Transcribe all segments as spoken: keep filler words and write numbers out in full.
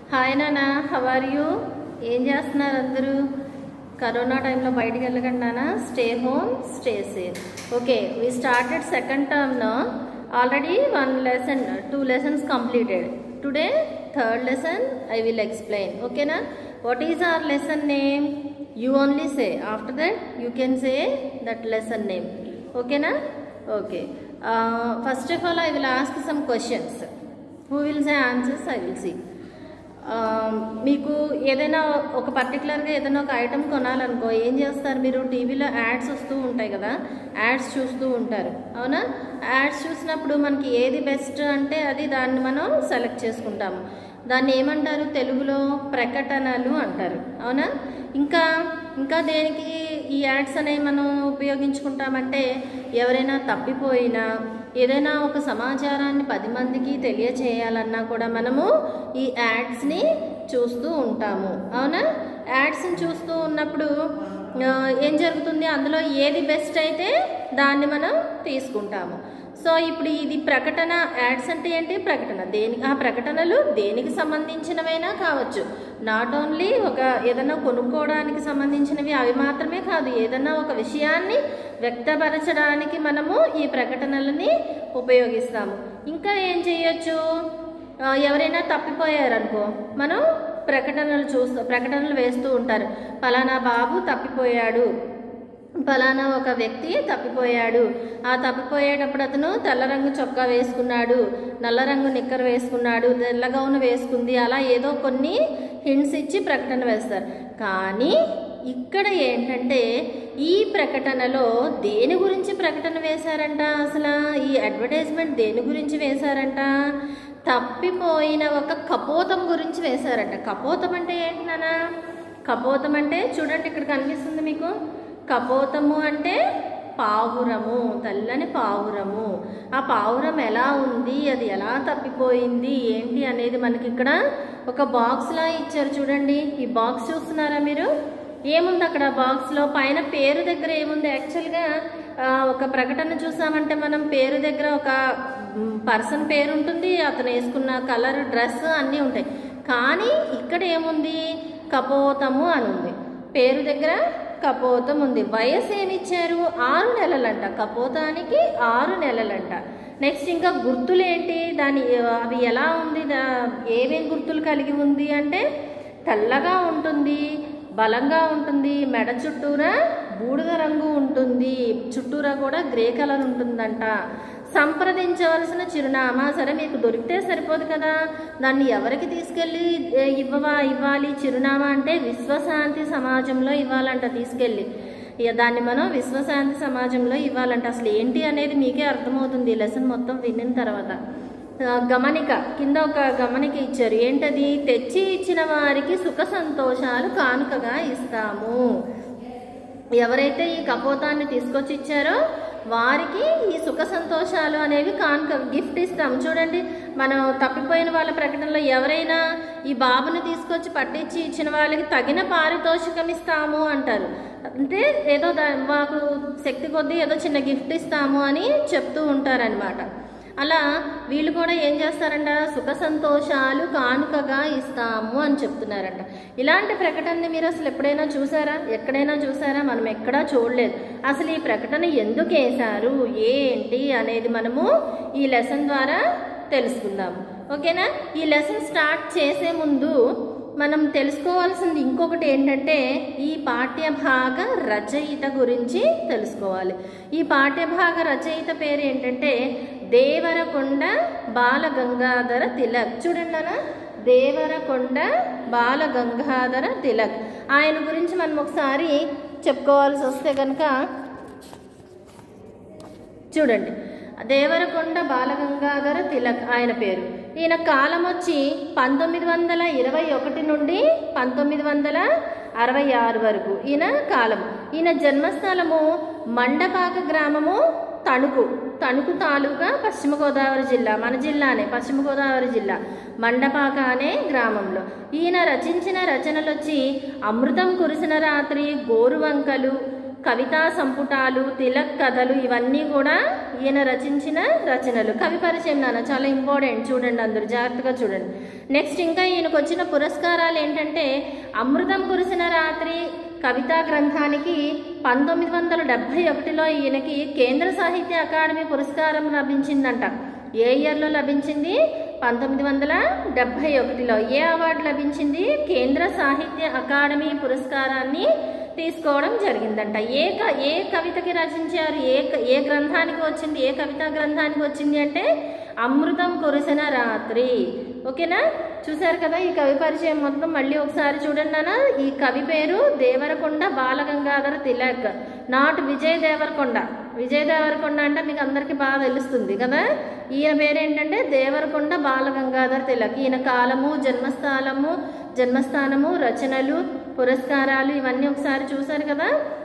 Hi నాన్న, how are you? ఏం చేస్తున్నారు అందరూ? కరోనా టైంలో బయటికి వెళ్ళకండి నాన్న. Stay home, stay safe. Okay, we started second term no. Already one lesson, two lessons completed. Today third lesson I will explain. ఓకేనా? What is our lesson name? You only say. After that you can say that lesson name. Okay na? Okay. Uh, first of all I will ask some questions. Who will say answers? I will see. మీకు ఏదైనా ఒక పర్టికులర్గా ఏదైనా ఒక item కొనాలనుకో ఏం చేస్తారు మీరు? టీవీలో యాడ్స్ వస్తూ ఉంటాయి కదా, యాడ్స్ చూస్తూ ఉంటారు, అవునా? యాడ్స్ చూసినప్పుడు మనకి ఏది బెస్ట్ అంటే అది దాన్ని మనం సెలెక్ట్ చేసుకుంటాము. దాన్ని ఏమంటారు తెలుగులో? ప్రకటనలు అంటారు, అవునా? ఇంకా ఇంకా దేనికి ఈ యాడ్స్ అనేవి మనం ఉపయోగించుకుంటామంటే ఎవరైనా తప్పిపోయినా ఏదైనా ఒక సమాచారాన్ని పది మందికి తెలియచేయాలన్నా కూడా మనము ఈ యాడ్స్ని చూస్తూ ఉంటాము, అవునా? యాడ్స్ని చూస్తూ ఉన్నప్పుడు ఏం జరుగుతుంది? అందులో ఏది బెస్ట్ అయితే దాన్ని మనం తీసుకుంటాము. సో ఇప్పుడు ఇది ప్రకటన. యాడ్స్ అంటే ఏంటి? ప్రకటన. దేనికి ఆ ప్రకటనలు దేనికి సంబంధించినవైనా కావచ్చు. నాట్ ఓన్లీ ఒక ఏదైనా కొనుక్కోవడానికి సంబంధించినవి అవి మాత్రమే కాదు, ఏదైనా ఒక విషయాన్ని వ్యక్తపరచడానికి మనము ఈ ప్రకటనలని ఉపయోగిస్తాము. ఇంకా ఏం చేయొచ్చు? ఎవరైనా తప్పిపోయారనుకో మనం ప్రకటనలు చూస్తూ ప్రకటనలు వేస్తూ ఉంటారు. ఫలానా బాబు తప్పిపోయాడు, ఫలానా ఒక వ్యక్తి తప్పిపోయాడు, ఆ తప్పిపోయేటప్పుడు అతను తెల్ల రంగు చొక్కా వేసుకున్నాడు, నల్ల రంగు నిక్కర్ వేసుకున్నాడు, తెల్ల గౌను వేసుకుంది, అలా ఏదో కొన్ని హింట్స్ ఇచ్చి ప్రకటన వేస్తారు. కానీ ఇక్కడ ఏంటంటే ఈ ప్రకటనలో దేని గురించి ప్రకటన వేశారంట? అసలు ఈ అడ్వర్టైజ్మెంట్ దేని గురించి వేశారంట? తప్పిపోయిన ఒక కపోతం గురించి వేశారంట. కపోతం అంటే ఏంటి నాన్న? కపోతం అంటే చూడండి, ఇక్కడ కనిపిస్తుంది మీకు. కపోతము అంటే పావురము, తెల్లని పావురము. ఆ పావురం ఎలా ఉంది, అది ఎలా తప్పిపోయింది ఏంటి అనేది మనకి ఇక్కడ ఒక బాక్స్లా ఇచ్చారు. చూడండి, ఈ బాక్స్ చూస్తున్నారా మీరు? ఏముంది అక్కడ బాక్స్లో? పైన పేరు దగ్గర ఏముంది? యాక్చువల్గా ఒక ప్రకటన చూసామంటే మనం పేరు దగ్గర ఒక పర్సన్ పేరు ఉంటుంది, అతను వేసుకున్న కలర్, డ్రెస్ అన్నీ ఉంటాయి. కానీ ఇక్కడ ఏముంది? కపోతము అని ఉంది. పేరు దగ్గర కపోతం ఉంది. వయసు ఏమి ఇచ్చారు? ఆరు నెలలంట. కపోతానికి ఆరు నెలలంట. నెక్స్ట్ ఇంకా గుర్తులు ఏంటి? దాని అవి ఎలా ఉంది? ఏమేం గుర్తులు కలిగి ఉంది అంటే తెల్లగా ఉంటుంది, బలంగా ఉంటుంది, మెడ చుట్టూరా బూడిద రంగు ఉంటుంది, చుట్టూరా కూడా గ్రే కలర్ ఉంటుందంట. సంప్రదించవలసిన చిరునామా, సరే మీకు దొరికితే సరిపోదు కదా, దాన్ని ఎవరికి తీసుకెళ్ళి ఇవ్వవా ఇవ్వాలి? చిరునామా అంటే విశ్వశాంతి సమాజంలో ఇవ్వాలంట తీసుకెళ్ళి. ఇక దాన్ని మనం విశ్వశాంతి సమాజంలో ఇవ్వాలంట. అసలు ఏంటి అనేది మీకే అర్థమవుతుంది లెసన్ మొత్తం విన్న తర్వాత. గమనిక కింద ఒక గమనిక ఇచ్చారు. ఏంటది? తెచ్చి ఇచ్చిన వారికి సుఖ సంతోషాలు కానుకగా ఇస్తాము. ఎవరైతే ఈ కపోతాన్ని తీసుకొచ్చి ఇచ్చారో వారికి ఈ సుఖ సంతోషాలు అనేవి కానుక, గిఫ్ట్ ఇస్తాము. చూడండి, మనం తప్పిపోయిన వాళ్ళ ప్రకటనలో ఎవరైనా ఈ బాబుని తీసుకొచ్చి పట్టించి ఇచ్చిన వాళ్ళకి తగిన పారితోషికం ఇస్తాము అంటారు. అంటే ఏదో మాకు శక్తి కొద్దీ ఏదో చిన్న గిఫ్ట్ ఇస్తాము అని చెప్తూ ఉంటారనమాట. అలా వీళ్ళు కూడా ఏం చేస్తారంట? సుఖ సంతోషాలు కానుకగా ఇస్తాము అని చెప్తున్నారంట. ఇలాంటి ప్రకటనని మీరు అసలు ఎప్పుడైనా చూసారా? ఎక్కడైనా చూసారా? మనం ఎక్కడా చూడలేదు. అసలు ఈ ప్రకటన ఎందుకు వేశారు, ఏంటి అనేది మనము ఈ లెసన్ ద్వారా తెలుసుకుందాము. ఓకేనా? ఈ లెసన్ స్టార్ట్ చేసే ముందు మనం తెలుసుకోవాల్సింది ఇంకొకటి ఏంటంటే ఈ పాఠ్యభాగ రచయిత గురించి తెలుసుకోవాలి. ఈ పాఠ్యభాగ రచయిత పేరు ఏంటంటే దేవరకొండ బాలగంగాధర తిలక్. చూడండి అలా, దేవరకొండ బాలగంగాధర తిలక్. ఆయన గురించి మనం ఒకసారి చెప్పుకోవాల్సి వస్తే కనుక చూడండి, దేవరకొండ బాలగంగాధర తిలక్ ఆయన పేరు. ఈయన కాలం వచ్చి పంతొమ్మిది వందల ఇరవై ఒకటి నుండి పంతొమ్మిది వందల అరవై ఆరు వరకు ఈయన కాలం. ఈయన జన్మస్థలము మండపాక గ్రామము, తణుకు తణుకు తాలూకా, పశ్చిమ గోదావరి జిల్లా. మన జిల్లానే, పశ్చిమ గోదావరి జిల్లా మండపాక అనే గ్రామంలో. ఈయన రచించిన రచనలు వచ్చి అమృతం కురిసిన రాత్రి, గోరువంకలు, కవితా సంపుటాలు, తిలక్ కథలు ఇవన్నీ కూడా ఈయన రచించిన రచనలు. కవి పరిచయం నాన్న చాలా ఇంపార్టెంట్, చూడండి అందరూ జాగ్రత్తగా చూడండి. నెక్స్ట్ ఇంకా ఈయనకు వచ్చిన పురస్కారాలు ఏంటంటే అమృతం కురిసిన రాత్రి కవితా గ్రంథానికి పంతొమ్మిది వందల డెబ్భై ఒకటిలో ఈయనకి కేంద్ర సాహిత్య అకాడమీ పురస్కారం లభించిందంట. ఏ ఇయర్లో లభించింది? పంతొమ్మిది వందల డెబ్భై ఒకటిలో. ఏ అవార్డు లభించింది? కేంద్ర సాహిత్య అకాడమీ పురస్కారాన్ని తీసుకోవడం జరిగిందంట. ఏ ఏ కవితకి రచించారు? ఏ ఏ గ్రంథానికి వచ్చింది? ఏ కవితా గ్రంథానికి వచ్చింది అంటే అమృతం కురిసిన రాత్రి. ఓకేనా? చూసారు కదా ఈ కవి పరిచయం మొత్తం. మళ్ళీ ఒకసారి చూడండి నాన్న. ఈ కవి పేరు దేవరకొండ బాలగంగాధర తిలక్, నాట్ విజయ్ దేవరకొండ. విజయ్ దేవరకొండ అంటే మీకు అందరికీ బాగా తెలుస్తుంది కదా. ఈయన పేరేంటంటే దేవరకొండ బాలగంగాధర తిలక్. ఈయన కాలము, జన్మస్థానము జన్మస్థానము రచనలు, పురస్కారాలు ఇవన్నీ ఒకసారి చూసారు కదా.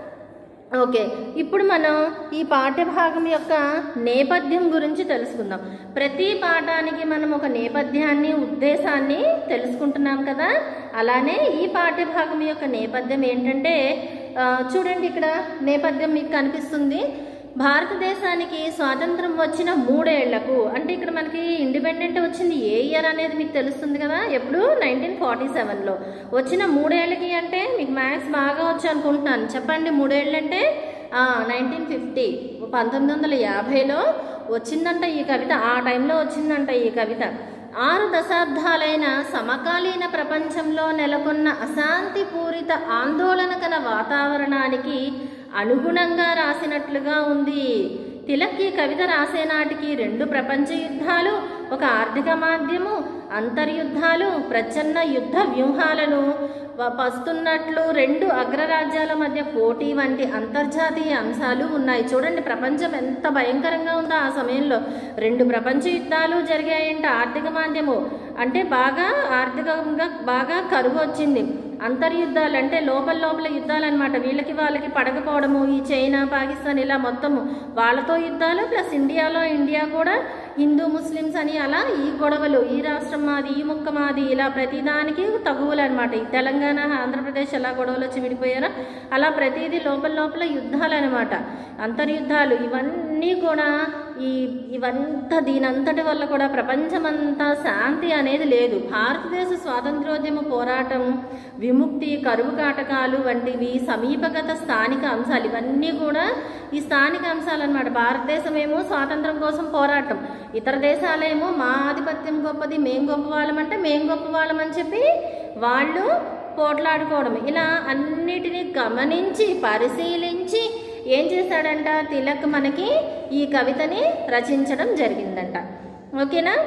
ఓకే, ఇప్పుడు మనం ఈ పాఠ్యభాగం యొక్క నేపథ్యం గురించి తెలుసుకుందాం. ప్రతి పాఠానికి మనం ఒక నేపథ్యాన్ని, ఉద్దేశాన్ని తెలుసుకుంటున్నాం కదా. అలానే ఈ పాఠ్యభాగం యొక్క నేపథ్యం ఏంటంటే చూడండి, ఇక్కడ నేపథ్యం మీకు కనిపిస్తుంది. భారతదేశానికి స్వాతంత్రం వచ్చిన మూడేళ్లకు, అంటే ఇక్కడ మనకి ఇండిపెండెంట్ వచ్చింది ఏ ఇయర్ అనేది మీకు తెలుస్తుంది కదా. ఎప్పుడు? నైన్టీన్ ఫార్టీ సెవెన్లో వచ్చిన మూడేళ్ళకి అంటే మీకు మ్యాథ్స్ బాగా వచ్చు అనుకుంటున్నాను. చెప్పండి, మూడేళ్ళు అంటే నైన్టీన్ ఫిఫ్టీ పంతొమ్మిది వందల యాభైలో వచ్చిందంట ఈ కవిత. ఆ టైంలో వచ్చిందంట ఈ కవిత. ఆరు దశాబ్దాలైన సమకాలీన ప్రపంచంలో నెలకొన్న అశాంతిపూరిత ఆందోళనకర వాతావరణానికి అనుగుణంగా రాసినట్లుగా ఉంది. తిలక్ ఈ కవిత రాసే నాటికి రెండు ప్రపంచ యుద్ధాలు, ఒక ఆర్థిక మాధ్యము, అంతర్యుద్ధాలు, ప్రచ్ఛన్న యుద్ధ వ్యూహాలను వస్తున్నట్లు రెండు అగ్రరాజ్యాల మధ్య పోటీ వంటి అంతర్జాతీయ అంశాలు ఉన్నాయి. చూడండి, ప్రపంచం ఎంత భయంకరంగా ఉందో ఆ సమయంలో. రెండు ప్రపంచ యుద్ధాలు జరిగాయంట. ఆర్థిక మాధ్యము అంటే బాగా ఆర్థికంగా బాగా కరువు వచ్చింది. అంతర్యుద్ధాలు అంటే లోపల లోపల యుద్ధాలు అనమాట. వీళ్ళకి వాళ్ళకి పడకపోవడము, ఈ చైనా, పాకిస్తాన్ ఇలా మొత్తము వాళ్ళతో యుద్ధాలు, ప్లస్ ఇండియాలో ఇండియా కూడా హిందూ ముస్లిమ్స్ అని అలా ఈ గొడవలు, ఈ రాష్ట్రం మాది, ఈ ముక్క మాది, ఇలా ప్రతిదానికి తగువులు అనమాట. ఈ తెలంగాణ, ఆంధ్రప్రదేశ్ ఎలా గొడవలు వచ్చి విడిపోయారో అలా ప్రతిదీ లోపల లోపల యుద్ధాలు అనమాట. అంతర్యుద్ధాలు ఇవన్నీ కూడా ఈ ఇవంతా దీనంతటి వల్ల కూడా ప్రపంచమంతా శాంతి అనేది లేదు. భారతదేశ స్వాతంత్రోద్యమ పోరాటం, విముక్తి, కరువు కాటకాలు వంటివి సమీపగత స్థానిక అంశాలు. ఇవన్నీ కూడా ఈ స్థానిక అంశాలు అనమాట. భారతదేశం ఏమో స్వాతంత్రం కోసం పోరాటం, ఇతర దేశాలేమో మా ఆధిపత్యం గొప్పది, మేం గొప్ప వాళ్ళమంటే మేం గొప్ప వాళ్ళమని చెప్పి వాళ్ళు పోట్లాడుకోవడం. ఇలా అన్నిటినీ గమనించి పరిశీలించి ఏం చేశాడంట తిలక్ మనకి ఈ కవితని రచించడం జరిగిందంట. ఓకేనా?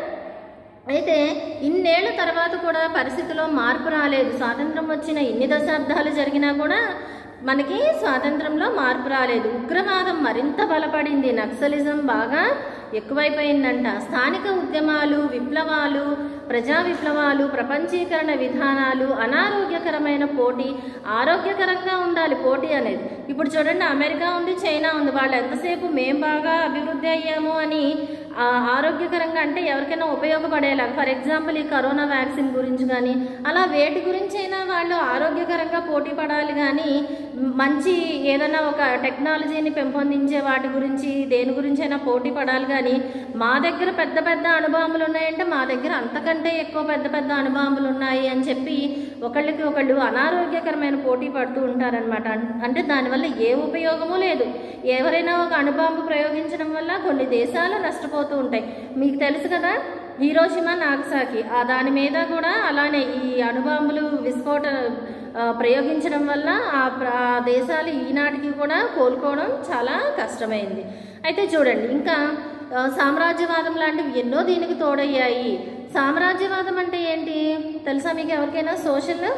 అయితే ఇన్నేళ్ల తర్వాత కూడా పరిస్థితిలో మార్పు రాలేదు. స్వాతంత్రం వచ్చిన ఇన్ని దశాబ్దాలు జరిగినా కూడా మనకి స్వాతంత్రంలో మార్పు రాలేదు. ఉగ్రవాదం మరింత బలపడింది, నక్సలిజం బాగా ఎక్కువైపోయిందంట. స్థానిక ఉద్యమాలు, విప్లవాలు, ప్రజా విప్లవాలు, ప్రపంచీకరణ విధానాలు, అనారోగ్యకరమైన పోటీ. ఆరోగ్యకరంగా ఉండాలి పోటీ అనేది. ఇప్పుడు చూడండి, అమెరికా ఉంది, చైనా ఉంది, వాళ్ళు ఎంతసేపు మేం బాగా అభివృద్ధి అయ్యాము అని ఆరోగ్యకరంగా అంటే ఎవరికైనా ఉపయోగపడేలా. ఫర్ ఎగ్జాంపుల్ ఈ కరోనా వ్యాక్సిన్ గురించి కానీ అలా వేటి గురించి అయినా వాళ్ళు ఆరోగ్యకరంగా పోటీ పడాలి. కానీ మంచి ఏదైనా ఒక టెక్నాలజీని పెంపొందించే వాటి గురించి దేని గురించి అయినా పోటీ పడాలి. కానీ మా దగ్గర పెద్ద పెద్ద అణుబాంబులు ఉన్నాయంటే మా దగ్గర అంతకంటే ఎక్కువ పెద్ద పెద్ద అణుబాంబులు ఉన్నాయి అని చెప్పి ఒకళ్ళకి ఒకళ్ళు అనారోగ్యకరమైన పోటీ పడుతూ ఉంటారనమాట. అంటే దానివల్ల ఏ ఉపయోగమూ లేదు. ఎవరైనా ఒక అణుబాంబు ప్రయోగించడం వల్ల కొన్ని దేశాలు నష్టపోతూ ఉంటాయి. మీకు తెలుసు కదా హీరోషిమా, నాగసాకి, ఆ దాని మీద కూడా అలానే ఈ అణుబాంబులు విస్ఫోట ప్రయోగించడం వల్ల ఆ దేశాలు ఈనాటికి కూడా కోలుకోవడం చాలా కష్టమైంది. అయితే చూడండి, ఇంకా సామ్రాజ్యవాదం లాంటివి ఎన్నో దీనికి తోడయ్యాయి. సామ్రాజ్యవాదం అంటే ఏంటి తెలుసా మీకు ఎవరికైనా? సోషల్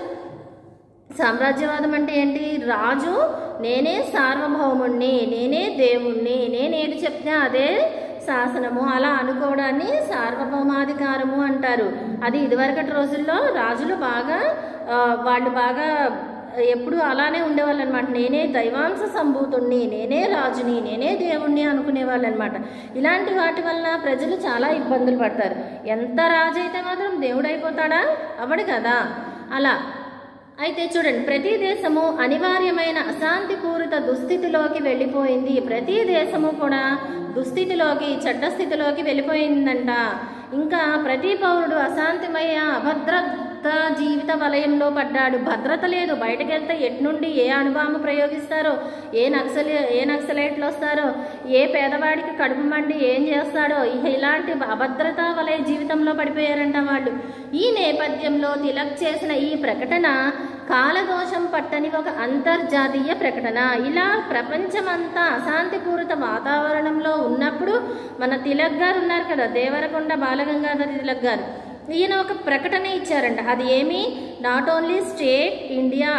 సామ్రాజ్యవాదం అంటే ఏంటి? రాజు నేనే సార్వభౌముణ్ణి, నేనే దేవుణ్ణి, నేనేది చెప్తే అదే శాసనము అలా అనుకోవడాన్ని సార్వభౌమాధికారము అంటారు. అది ఇదివరకటి రోజుల్లో రాజులు బాగా వాళ్ళు బాగా ఎప్పుడు అలానే ఉండేవాళ్ళు అనమాట. నేనే దైవాంశ సంభూతుణ్ణి, నేనే రాజుని, నేనే దేవుణ్ణి అనుకునేవాళ్ళు అనమాట. ఇలాంటి వాటి వల్ల ప్రజలు చాలా ఇబ్బందులు పడతారు. ఎంత రాజు అయితే మాత్రం దేవుడు అయిపోతాడా? అవడు కదా. అలా అయితే చూడండి, ప్రతి దేశము అనివార్యమైన అశాంతిపూరిత దుస్థితిలోకి వెళ్ళిపోయింది. ప్రతి దేశము కూడా దుస్థితిలోకి, చెడ్డ స్థితిలోకి వెళ్ళిపోయిందంట. ఇంకా ప్రతి పౌరుడు అశాంతిమయ అభద్రత జీవిత వలయంలో పడ్డాడు. భద్రత లేదు. బయటకు వెళ్తే ఎట్నుండి ఏ అణుబాంబు ప్రయోగిస్తారో, ఏ నక్సలి ఏ నక్సలైట్లు వస్తారో, ఏ పేదవాడికి కడుపు మండి ఏం చేస్తాడో, ఇలాంటి అభద్రతా వలయ జీవితంలో పడిపోయారంట వాళ్ళు. ఈ నేపథ్యంలో తిలక్ చేసిన ఈ ప్రకటన కాలదోషం పట్టని ఒక అంతర్జాతీయ ప్రకటన. ఇలా ప్రపంచమంతా అశాంతిపూరిత వాతావరణంలో ఉన్నప్పుడు మన తిలక్ గారు ఉన్నారు కదా, దేవరకొండ బాలగంగాధర తిలక్ గారు, ఈయన ఒక ప్రకటన ఇచ్చారంట. అది ఏమి, not only state India,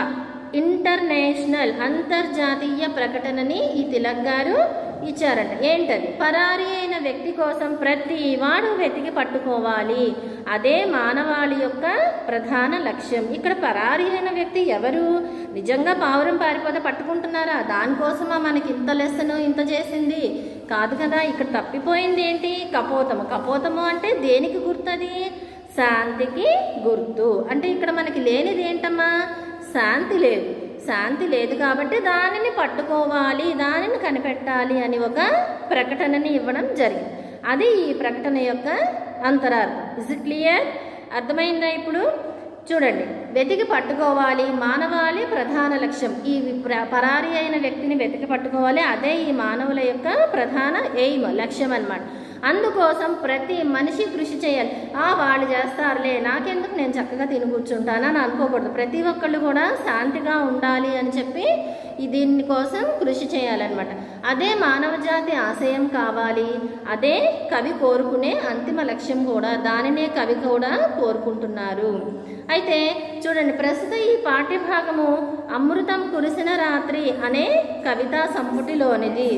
international అంతర్జాతీయ ప్రకటనని ఈ తిలక్ గారు ఇచ్చారంట. ఏంటది? పరారీ అయిన వ్యక్తి కోసం ప్రతి వాడు వెతికి పట్టుకోవాలి, అదే మానవాళి యొక్క ప్రధాన లక్ష్యం. ఇక్కడ పరారీ అయిన వ్యక్తి ఎవరు? నిజంగా పావురం పారిపోతే పట్టుకుంటున్నారా? దానికోసమా మనకి ఇంత లెసను ఇంత చేసింది కాదు కదా. ఇక్కడ తప్పిపోయింది ఏంటి? కపోతము. కపోతము అంటే దేనికి గుర్తది? శాంతికి గుర్తు. అంటే ఇక్కడ మనకి లేనిది ఏంటమ్మా? శాంతి లేదు. శాంతి లేదు కాబట్టి దానిని పట్టుకోవాలి, దానిని కనిపెట్టాలి అని ఒక ప్రకటనని ఇవ్వడం జరిగింది. అది ఈ ప్రకటన యొక్క అంతరార్థం. Is it clear? అర్థమైందా? ఇప్పుడు చూడండి, వెతికి పట్టుకోవాలి, మానవాళి ప్రధాన లక్ష్యం. ఈ పరారీ అయిన వ్యక్తిని వెతికి పట్టుకోవాలి, అదే ఈ మానవుల యొక్క ప్రధాన ఎయిమ్, లక్ష్యం అన్నమాట. అందుకోసం ప్రతి మనిషి కృషి చేయాలి. ఆ వాళ్ళు చేస్తారులే, నాకెందుకు, నేను చక్కగా తిని కూర్చుంటానని అనుకోకూడదు. ప్రతి ఒక్కళ్ళు కూడా శాంతిగా ఉండాలి అని చెప్పి దీనికోసం కృషి చేయాలన్నమాట. అదే మానవ జాతి ఆశయం కావాలి, అదే కవి కోరుకునే అంతిమ లక్ష్యం కూడా, దానినే కవి కూడా కోరుకుంటున్నారు. అయితే చూడండి, ప్రస్తుత ఈ పాఠ్యభాగము అమృతం కురిసిన రాత్రి అనే కవితా సంపుటిలోనిది.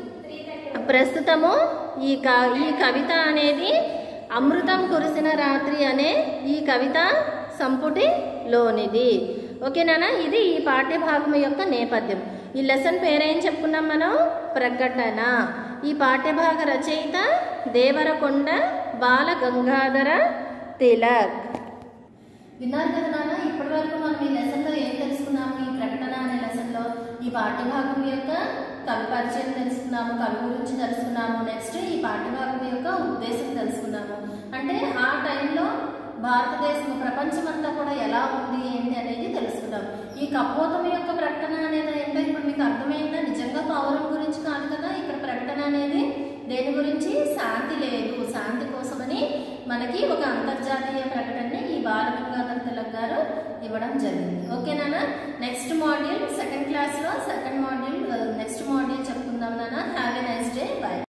ప్రస్తుతము ఈ క ఈ కవిత అనేది అమృతం కురిసిన రాత్రి అనే ఈ కవిత సంపుటిలోనిది. ఓకేనా? ఇది ఈ పాఠ్యభాగం యొక్క నేపథ్యం. ఈ లెసన్ పేరేం చెప్పుకున్నాం మనం? ప్రకటన. ఈ పాఠ్యభాగ రచయిత దేవరకొండ బాలగంగాధర తిలక్. విన్నారు కదా నాన్న? ఇప్పటి వరకు మనం ఈ లెసన్లో ఏం తెలుసుకున్నాము? ఈ ప్రకటన అనే లెసన్లో ఈ పాఠ్యభాగం యొక్క కవి పరిచయం తెలుసుకున్నాము, కవి గురించి తెలుసుకున్నాము. నెక్స్ట్ ఈ పాఠ్యభాగం యొక్క ఉద్దేశం తెలుసుకున్నాము. అంటే ఆ టైంలో భారతదేశం, ప్రపంచమంతా కూడా ఎలా ఉంది ఏంటి అనేది తెలుసుకున్నాము. ఈ కపోతం యొక్క ప్రకటన అనేది ఏంటో ఇప్పుడు మీకు అర్థమైందా? నిజంగా పౌరం గురించి కాదు కదా ఇక్కడ ప్రకటన అనేది. దేని గురించి? శాంతి లేదు, శాంతి కోసమని మనకి ఒక అంతర్జాతీయ ప్రకటనని ఈ బాలగంగాధర తిలక్ గారు ఇవ్వడం జరిగింది. ఓకేనా? నెక్స్ట్ మాడ్యూల్ సెకండ్ క్లాస్లో సెకండ్ మాడ్యూల్ నెక్స్ట్ మాడ్యూల్ చెప్పుకుందాం నాన్న. Have a nice day. By.